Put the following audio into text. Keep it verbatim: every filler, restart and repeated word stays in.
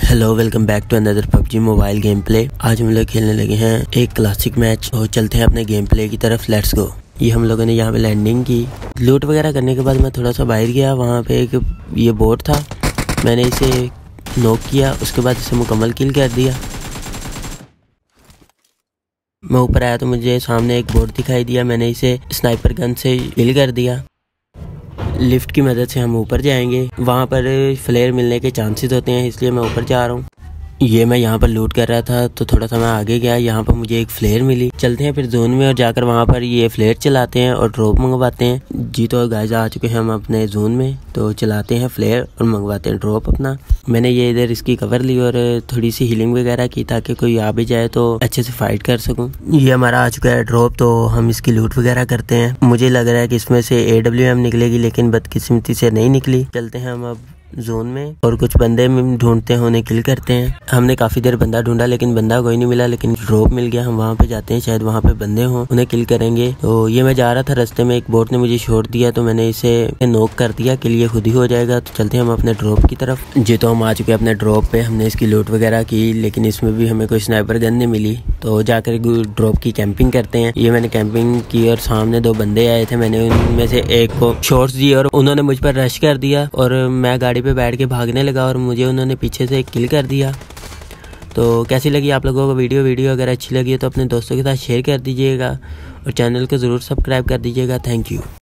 Hello welcome back to another PUBG mobile game play. आज हम लोग खेलने लगे हैं एक क्लासिक मैच और चलते हैं अपने गेम प्ले की तरफ। Let's go. ये हम लोगों ने यहाँ पे लैंडिंग की, लूट वगैरह करने के बाद मैं थोड़ा सा बाहर गया। वहाँ पे एक ये बोट था, मैंने इसे नॉक किया, उसके बाद इसे मुकम्मल किल कर दिया। मैं ऊपर आया तो मुझे सामने एक बोट दिखाई दिया, मैंने इसे स्नाइपर गन से किल कर दिया। लिफ्ट की मदद से हम ऊपर जाएंगे, वहाँ पर फ्लेयर मिलने के चांसेस होते हैं, इसलिए मैं ऊपर जा रहा हूँ। ये मैं यहाँ पर लूट कर रहा था तो थोड़ा सा मैं आगे गया, यहाँ पर मुझे एक फ्लेयर मिली। चलते हैं फिर जोन में और जाकर वहाँ पर ये फ्लेयर चलाते हैं और ड्रॉप मंगवाते हैं। जी तो गाइस आ चुके हैं हम अपने जोन में, तो चलाते हैं फ्लेयर और मंगवाते हैं ड्रॉप अपना। मैंने ये इधर इसकी कवर ली और थोड़ी सी हीलिंग वगैरह की ताकि कोई आ भी जाए तो अच्छे से फाइट कर सकूँ। ये हमारा आ चुका है ड्रॉप, तो हम इसकी लूट वगैरह करते हैं। मुझे लग रहा है कि इसमें से ए डब्ल्यू एम निकलेगी, लेकिन बदकिस्मती से नहीं निकली। चलते हैं हम अब जोन में और कुछ बंदे ढूंढते हैं, उन्हें किल करते हैं। हमने काफी देर बंदा ढूंढा लेकिन बंदा कोई नहीं मिला, लेकिन ड्रॉप मिल गया। हम वहाँ पे जाते हैं, शायद वहाँ पे बंदे हों, उन्हें किल करेंगे। तो ये मैं जा रहा था, रास्ते में एक बोट ने मुझे छोड़ दिया तो मैंने इसे नॉक कर दिया, किल ये खुद ही हो जाएगा। तो चलते हैं हम अपने ड्रॉप की तरफ। जी तो हम आ चुके हैं अपने ड्रॉप पे। हमने इसकी लूट वगैरह की, लेकिन इसमें भी हमें कोई स्नाइपर गन नहीं मिली, तो जाकर ड्रॉप की कैंपिंग करते हैं। ये मैंने कैंपिंग की और सामने दो बंदे आए थे, मैंने उनमें से एक को शॉट्स दिए और उन्होंने मुझ पर रश कर दिया और मैं गाड़ी पे बैठ के भागने लगा और मुझे उन्होंने पीछे से किल कर दिया। तो कैसी लगी आप लोगों को वीडियो वीडियो अगर अच्छी लगी तो अपने दोस्तों के साथ शेयर कर दीजिएगा और चैनल को ज़रूर सब्सक्राइब कर दीजिएगा। Thank you.